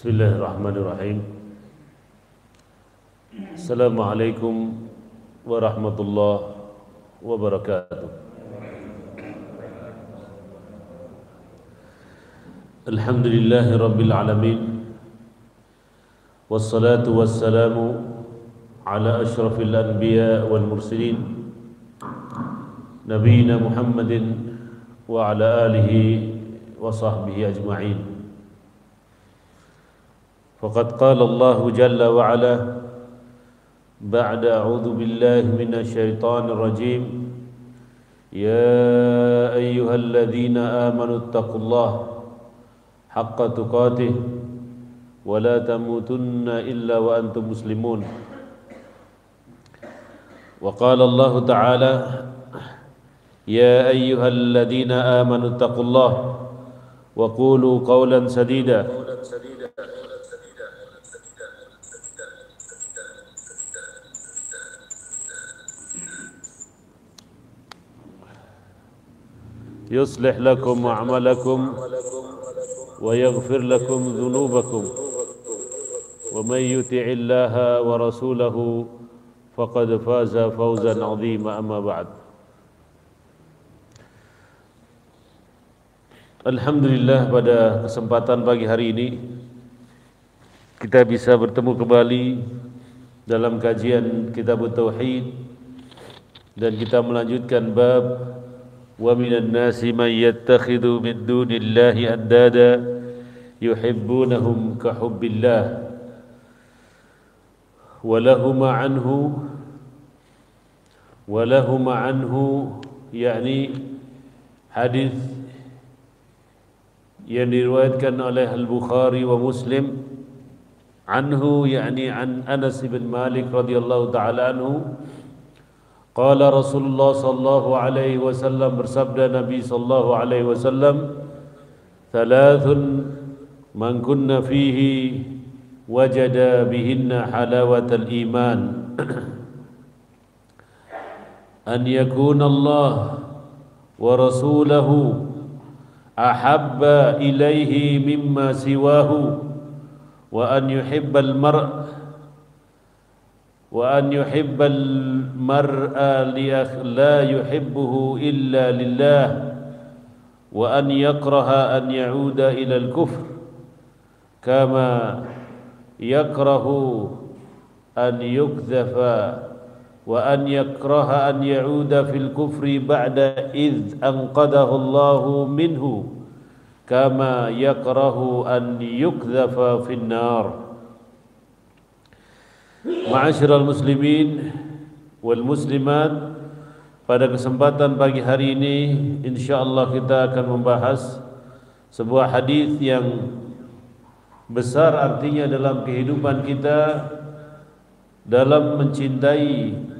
Bismillahirrahmanirrahim. Assalamualaikum warahmatullahi wabarakatuh. Alhamdulillahi rabbil alamin. Wassalatu wassalamu ala ashrafil anbiya wal mursalin Nabiina Muhammadin wa ala alihi wa sahbihi ajma'in. Faqad qala Allah jalla wa ala ba'da a'udzu billahi minasy syaithanir rajim. Ya ayyuhalladzina amanu taqullaha haqqa tuqatih wa la tamutunna illa wa antum muslimun. Wa qala Allah ta'ala Ya ayyuhalladzina amanu taqullaha wa qulu qawlan sadida يصلح لكم أعمالكم ويغفر لكم ذنوبكم ومن يطع الله ورسوله فقد فاز فوزا عظيما. أما بعد. Alhamdulillah, pada kesempatan pagi hari ini kita bisa bertemu kembali dalam kajian Kitab Tauhid, dan kita melanjutkan bab wa minan nasi man yattakhidhu min dunillahi andada yuhibbunahum ka hubbillah wa lahum anhu yakni hadis yang diriwayatkan oleh Al-Bukhari wa Muslim anhu, yakni an Anas bin Malik radhiyallahu ta'ala anhu, qala Rasulullah sallallahu alaihi wasallam, bersabda Nabi sallallahu alaihi wasallam, thalathun man kunna fihi wajada bihinna halawatal iman an yakuna Allah wa rasulahu ahabba ilaihi mimma siwahu wa an yuhibbal mar'a la yuhibbuhu illa lillah wa an yakraha an ya'uda ila al-kufr kama yakrahu an yukdhafa wa an yakraha an ya'uda fil kufri ba'da idh anqadahu Allahu minhu kama yakrahu an yukdhafa fin nar. Ma'asyiral muslimin wal muslimat, pada kesempatan pagi hari ini insyaallah kita akan membahas sebuah hadis yang besar artinya dalam kehidupan kita, dalam mencintai